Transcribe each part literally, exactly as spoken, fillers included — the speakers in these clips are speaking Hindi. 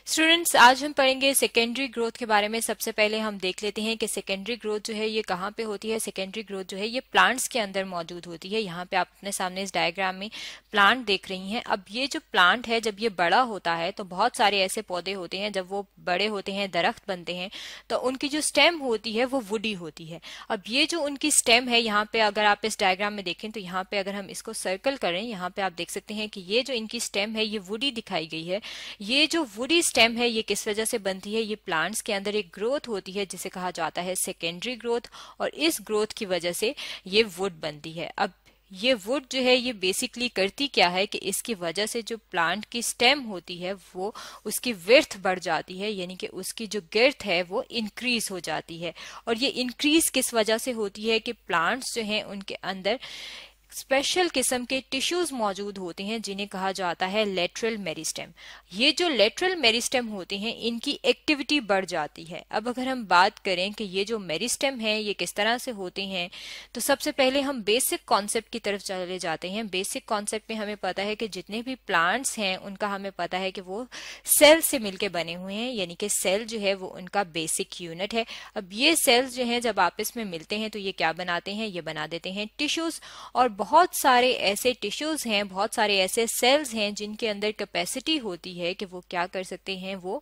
स्टूडेंट्स, आज हम पढ़ेंगे सेकेंडरी ग्रोथ के बारे में। सबसे पहले हम देख लेते हैं कि सेकेंडरी ग्रोथ जो है ये कहाँ पे होती है। सेकेंडरी ग्रोथ जो है ये प्लांट्स के अंदर मौजूद होती है। यहाँ पे आप अपने सामने इस डायग्राम में प्लांट देख रही हैं। अब ये जो प्लांट है, जब ये बड़ा होता है तो बहुत सारे ऐसे पौधे होते हैं, जब वो बड़े होते हैं, दरख्त बनते हैं, तो उनकी जो स्टेम होती है वो वुडी होती है। अब ये जो उनकी स्टेम है, यहाँ पे अगर आप इस डायग्राम में देखें तो यहाँ पे अगर हम इसको सर्कल करें, यहाँ पे आप देख सकते हैं कि ये जो इनकी स्टेम है ये वुडी दिखाई गई है। ये जो वुडी स्टेम है ये किस वजह से बनती है? ये प्लांट्स के अंदर एक ग्रोथ होती है जिसे कहा जाता है सेकेंडरी ग्रोथ, और इस ग्रोथ की वजह से ये वुड बनती है। अब ये वुड जो है ये बेसिकली करती क्या है कि इसकी वजह से जो प्लांट की स्टेम होती है वो उसकी विड्थ बढ़ जाती है, यानी कि उसकी जो girth है वो इंक्रीज हो जाती है। और ये इंक्रीज किस वजह से होती है कि प्लांट्स जो हैं उनके अंदर स्पेशल किस्म के टिश्यूज मौजूद होते हैं जिन्हें कहा जाता है लेटरल मेरिस्टेम। ये जो लेटरल मेरिस्टेम होते हैं इनकी एक्टिविटी बढ़ जाती है। अब अगर हम बात करें कि ये जो मेरिस्टेम है ये किस तरह से होते हैं, तो सबसे पहले हम बेसिक कॉन्सेप्ट की तरफ चले जाते हैं। बेसिक कॉन्सेप्ट में हमें पता है कि जितने भी प्लांट्स हैं उनका हमें पता है कि वो सेल से मिलकर बने हुए हैं, यानी कि सेल जो है वो उनका बेसिक यूनिट है। अब ये सेल्स जो है जब आपस में मिलते हैं तो ये क्या बनाते हैं? ये बना देते हैं टिश्यूज। और बहुत सारे ऐसे टिश्यूज हैं, बहुत सारे ऐसे सेल्स हैं जिनके अंदर कैपेसिटी होती है कि वो क्या कर सकते हैं, वो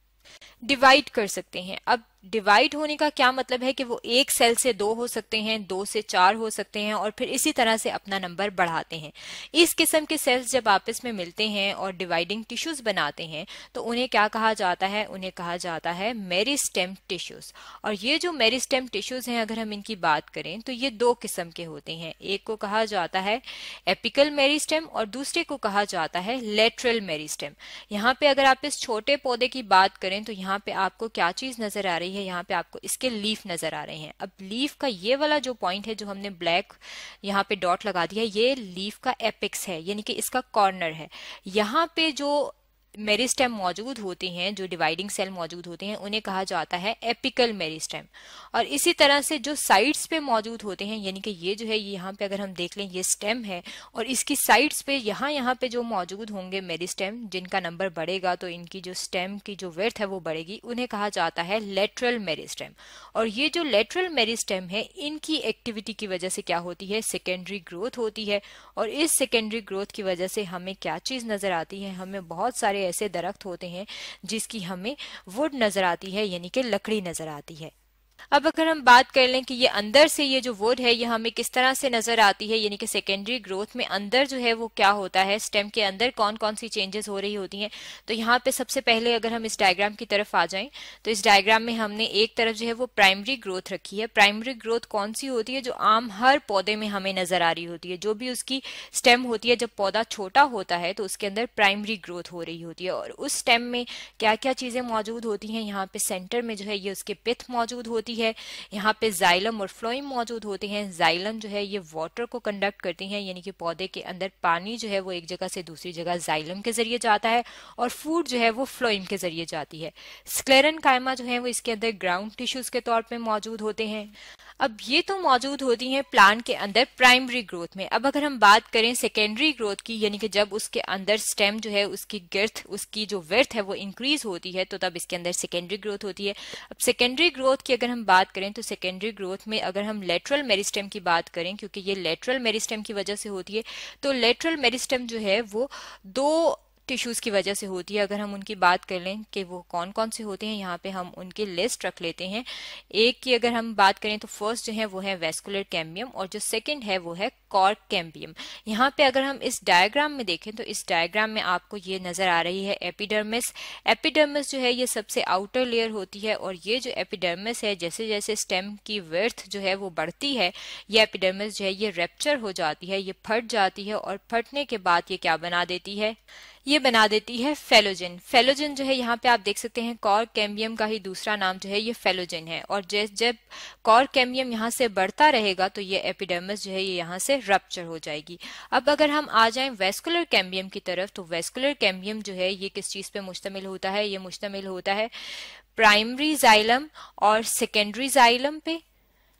डिवाइड कर सकते हैं। अब डिवाइड होने का क्या मतलब है कि वो एक सेल से दो हो सकते हैं, दो से चार हो सकते हैं, और फिर इसी तरह से अपना नंबर बढ़ाते हैं। इस किस्म के सेल्स जब आपस में मिलते हैं और डिवाइडिंग टिश्यूज बनाते हैं तो उन्हें क्या कहा जाता है? उन्हें कहा जाता है मेरिस्टेम टिश्यूज। और ये जो मेरिस्टेम टिश्यूज हैं, अगर हम इनकी बात करें तो ये दो किस्म के होते हैं। एक को कहा जाता है एपिकल मेरिस्टेम और दूसरे को कहा जाता है लेटरल मेरिस्टेम। यहाँ पे अगर आप इस छोटे पौधे की बात करें तो यहाँ पे आपको क्या चीज नजर आ रही है? यहाँ पे आपको इसके लीफ नजर आ रहे हैं। अब लीफ का ये वाला जो पॉइंट है जो हमने ब्लैक यहाँ पे डॉट लगा दिया, ये लीफ का एपेक्स है, यानी कि इसका कॉर्नर है। यहाँ पे जो मेरिस्टेम मौजूद होते हैं, जो डिवाइडिंग सेल मौजूद होते हैं, उन्हें कहा जाता है एपिकल मेरिस्टेम। और इसी तरह से जो साइड्स पे मौजूद होते हैं, यानी कि ये जो है ये यहाँ पे अगर हम देख लें ये स्टेम है, और इसकी साइड्स पे यहाँ यहाँ पे जो मौजूद होंगे मेरिस्टेम, जिनका नंबर बढ़ेगा तो इनकी जो स्टेम की जो विड्थ है वो बढ़ेगी, उन्हें कहा जाता है लेटरल मेरिस्टेम। और ये जो लेटरल मेरिस्टेम है इनकी एक्टिविटी की वजह से क्या होती है? सेकेंडरी ग्रोथ होती है। और इस सेकेंडरी ग्रोथ की वजह से हमें क्या चीज नजर आती है? हमें बहुत सारे ऐसे दरख्त होते हैं जिसकी हमें वुड नजर आती है, यानी कि लकड़ी नजर आती है। अब अगर हम बात कर लें कि ये अंदर से ये जो वुड है ये हमें किस तरह से नजर आती है, यानी कि सेकेंडरी ग्रोथ में अंदर जो है वो क्या होता है, स्टेम के अंदर कौन कौन सी चेंजेस हो रही होती हैं। तो यहाँ पे सबसे पहले अगर हम इस डायग्राम की तरफ आ जाएं तो इस डायग्राम में हमने एक तरफ जो है वो प्राइमरी ग्रोथ रखी है। प्राइमरी ग्रोथ कौन सी होती है? जो आम हर पौधे में हमें नजर आ रही होती है। जो भी उसकी स्टेम होती है, जब पौधा छोटा होता है तो उसके अंदर प्राइमरी ग्रोथ हो रही होती है। और उस स्टेम में क्या क्या चीजें मौजूद होती हैं? यहाँ पे सेंटर में जो है ये उसके पिथ मौजूद होती है। यहाँ पे जाइलम और फ्लोइम मौजूद होते हैं। जाइलम जो है ये वाटर को कंडक्ट करती हैं, यानी कि पौधे के अंदर पानी जो है वो एक जगह से दूसरी जगह जाइलम के जरिए जाता है, और फूड जो है वो फ्लोइम के जरिए जाती है। स्क्लेरन कायमा जो है वो इसके अंदर ग्राउंड टिश्यूज के तौर पे मौजूद होते हैं। अब ये तो मौजूद होती हैं प्लांट के अंदर प्राइमरी ग्रोथ में। अब अगर हम बात करें सेकेंडरी ग्रोथ की, यानी कि जब उसके अंदर स्टेम जो है उसकी girth, उसकी जो विड्थ है वो इंक्रीज होती है, तो तब इसके अंदर सेकेंडरी ग्रोथ होती है। अब सेकेंडरी ग्रोथ की अगर हम बात करें तो सेकेंडरी ग्रोथ में अगर हम लेटरल मेरिस्टेम की बात करें, क्योंकि ये लेटरल मेरिस्टेम की वजह से होती है, तो लेटरल मेरिस्टेम जो है वो दो टिश्यूज की वजह से होती है। अगर हम उनकी बात कर लें कि वो कौन कौन से होते हैं, यहाँ पे हम उनकी लिस्ट रख लेते हैं। एक की अगर हम बात करें तो फर्स्ट जो है वो है वेस्कुलर कैम्बियम, और जो सेकंड है वो है कॉर्क कैम्बियम। यहाँ पे अगर हम इस डायग्राम में देखें तो इस डायग्राम में आपको ये नजर आ रही है एपिडर्मिस। एपिडर्मिस जो है ये सबसे आउटर लेयर होती है, और ये जो एपिडर्मिस है जैसे जैसे स्टेम की विड्थ जो है वो बढ़ती है, ये एपिडर्मिस जो है ये रेप्चर हो जाती है, ये फट जाती है, और फटने के बाद ये क्या बना देती है? ये बना देती है फेलोजेन। फेलोजेन जो है यहाँ पे आप देख सकते हैं कॉर्क कैम्बियम का ही दूसरा नाम जो है ये फेलोजेन है। और जब कॉर्क कैम्बियम यहाँ से बढ़ता रहेगा तो ये एपिडर्मिस जो है ये यहाँ से रप्चर हो जाएगी। अब अगर हम आ जाएं वेस्कुलर कैम्बियम की तरफ, तो वेस्कुलर कैम्बियम जो है ये किस चीज पे मुश्तमिल होता है? ये मुश्तमिल होता है प्राइमरी जाइलम और सेकेंडरी जाइलम पे।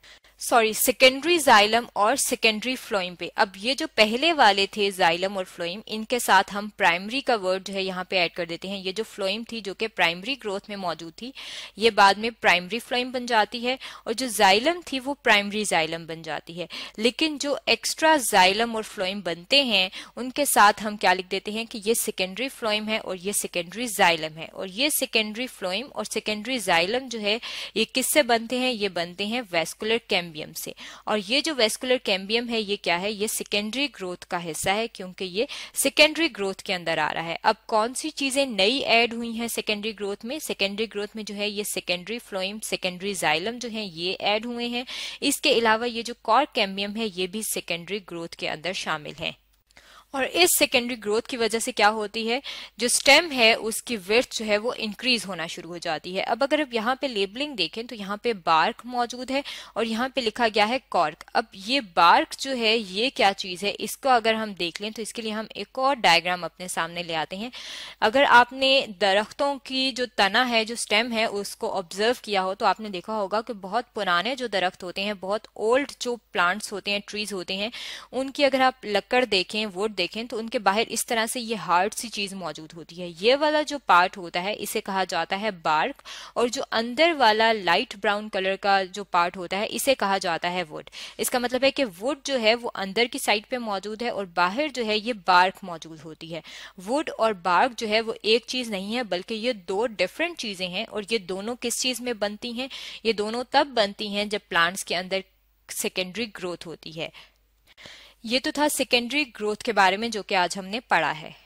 सॉरी सेकेंडरी जाइलम और सेकेंडरी फ्लोइम पे। अब ये जो पहले वाले थे जाइलम और फ्लोइम, इनके साथ हम प्राइमरी का वर्ड जो है यहाँ पे ऐड कर देते हैं। ये जो फ्लोइम थी जो कि प्राइमरी ग्रोथ में मौजूद थी, ये बाद में प्राइमरी फ्लोइम बन जाती है, और जो जाइलम थी वो प्राइमरी जाइलम बन जाती है। लेकिन जो एक्स्ट्रा जाइलम और फ्लोइम बनते हैं उनके साथ हम क्या लिख देते हैं कि ये सेकेंडरी फ्लोइम है और ये सेकेंडरी जाइलम है। और ये सेकेंडरी फ्लोइम और सेकेंडरी जाइलम जो है ये किससे बनते हैं? ये बनते हैं वेस्कुलर कैम्बियम से। और ये जो वेस्कुलर कैम्बियम है ये क्या है? ये सेकेंडरी ग्रोथ का हिस्सा है, क्योंकि ये सेकेंडरी ग्रोथ के अंदर आ रहा है। अब कौन सी चीजें नई ऐड हुई हैं सेकेंडरी ग्रोथ में? सेकेंडरी ग्रोथ में जो है ये सेकेंडरी फ्लोइम, सेकेंडरी जाइलम जो है ये ऐड हुए हैं। इसके अलावा ये जो कॉर कैम्बियम है ये भी सेकेंडरी ग्रोथ के अंदर शामिल है। और इस सेकेंडरी ग्रोथ की वजह से क्या होती है, जो स्टेम है उसकी विड्थ जो है वो इंक्रीज होना शुरू हो जाती है। अब अगर आप यहाँ पे लेबलिंग देखें तो यहाँ पे बार्क मौजूद है और यहाँ पे लिखा गया है कॉर्क। अब ये बार्क जो है ये क्या चीज है, इसको अगर हम देख लें तो इसके लिए हम एक और डायग्राम अपने सामने ले आते हैं। अगर आपने दरख्तों की जो तना है, जो स्टेम है, उसको ऑब्जर्व किया हो तो आपने देखा होगा कि बहुत पुराने जो दरख्त होते हैं, बहुत ओल्ड जो प्लांट्स होते हैं, ट्रीज होते हैं, उनकी अगर आप लकड़ देखें, वुड देखें तो उनके बाहर इस तरह से ये हार्ड सी चीज मौजूद होती है। ये वाला जो पार्ट होता है इसे कहा जाता है बार्क, और जो अंदर वाला लाइट ब्राउन कलर का जो पार्ट होता है इसे कहा जाता है वुड। इसका मतलब है कि वुड जो है वो अंदर की साइड पे मौजूद है और बाहर जो है ये बार्क मौजूद होती है। वुड और बार्क जो है वो एक चीज नहीं है, बल्कि ये दो डिफरेंट चीजें हैं। और ये दोनों किस चीज में बनती हैं? ये दोनों तब बनती हैं जब प्लांट्स के अंदर सेकेंडरी ग्रोथ होती है। ये तो था सेकेंडरी ग्रोथ के बारे में जो कि आज हमने पढ़ा है।